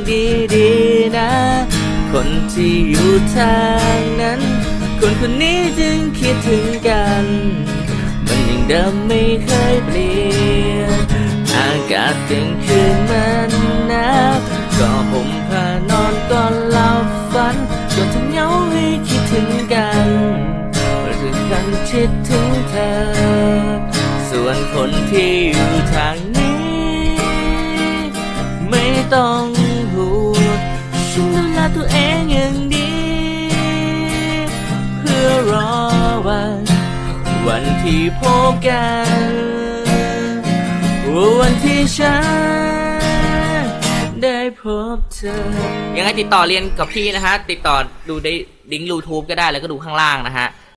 ดีๆนะคนที่อยู่ทางนั้นคนคนนี้จึงคิดถึงกันมันยังเดิมไม่เคยเปลี่ยนอากาศกลางคืนมันหนาวก็ห่มผ้านอนก่อนหลับฝันก็ทำเหงาให้คิดถึงกันถึงกันคิดถึงเธอส่วนคนที่อยู่ทางนี้ไม่ต้องห่วงฉันดูแลตัวเองอย่างดีเพื่อรอวันที่พบกันวันที่ฉันได้พบเธอยังไงติดต่อเรียนกับพี่นะฮะติดต่อดูได้ลิงก์ YouTube ก็ได้แล้วก็ดูข้างล่างนะฮะ